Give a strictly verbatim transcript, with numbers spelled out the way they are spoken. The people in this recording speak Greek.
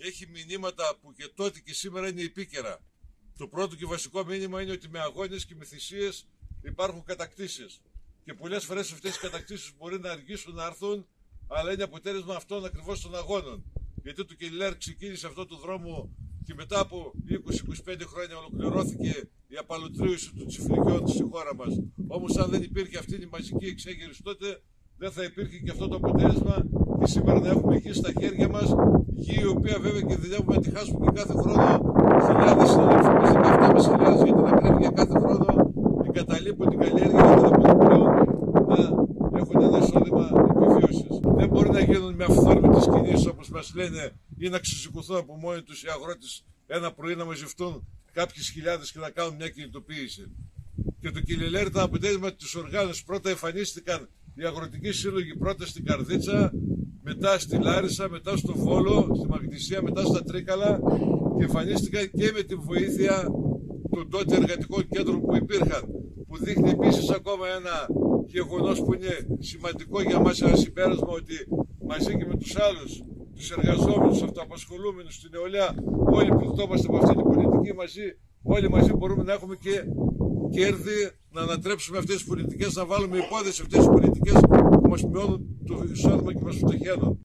έχει μηνύματα που και τότε και σήμερα είναι επίκαιρα. Το πρώτο και βασικό μήνυμα είναι ότι με αγώνες και με θυσίες υπάρχουν κατακτήσεις. Και πολλές φορές αυτές οι κατακτήσεις μπορεί να αργήσουν να έρθουν, αλλά είναι αποτέλεσμα αυτών ακριβώς των αγώνων. Γιατί το Κιλιλέρ ξεκίνησε αυτό το δρόμο και μετά από είκοσι με είκοσι πέντε χρόνια ολοκληρώθηκε η απαλωτρίωση των τσιφλικιών στη χώρα μας. Όμως, αν δεν υπήρχε αυτή η μαζική εξέγερση τότε, δεν θα υπήρχε και αυτό το αποτέλεσμα. Και σήμερα να έχουμε γη στα χέρια μας, γη η οποία βέβαια κινδυνεύουμε να τη χάσουμε και κάθε χρόνο. Χιλιάδες συναδέλφους μας, δεκαεπτά χιλιάδες για την ακρίβεια, κάθε χρόνο εγκαταλείπουν την καλλιέργεια γιατί δεν μπορούν πλέον να έχουν ένα εισόδημα επιβίωσης. Δεν μπορεί να γίνουν με αυθόρμητες κινήσεις όπως μας λένε ή να ξεσηκωθούν από μόνοι τους οι αγρότες ένα πρωί να μαζευτούν κάποιες χιλιάδες και να κάνουν μια κινητοποίηση. Και το Κιλιλέρ ήταν αποτέλεσμα της οργάνωσης. Πρώτα εμφανίστηκαν οι αγροτικοί σύλλογοι, πρώτα στην Καρδίτσα, μετά στη Λάρισα, μετά στο Βόλο, στη Μαγνησία, μετά στα Τρίκαλα και εμφανίστηκαν και με τη βοήθεια των τότε εργατικών κέντρων που υπήρχαν. Που δείχνει επίσης ακόμα ένα γεγονός που είναι σημαντικό για μας, ένα συμπέρασμα ότι μαζί και με τους άλλους, τους εργαζόμενους, τους αυτοαπασχολούμενους, την νεολαία, όλοι πλουτόμαστε από αυτή την πολιτική μαζί, όλοι μαζί μπορούμε να έχουμε και κέρδη, να ανατρέψουμε αυτές τις πολιτικές, να βάλουμε υπόδειξη αυτές τις πολιτικές που μας μειώνουν το εισόδημα και μας φτωχαίνουν.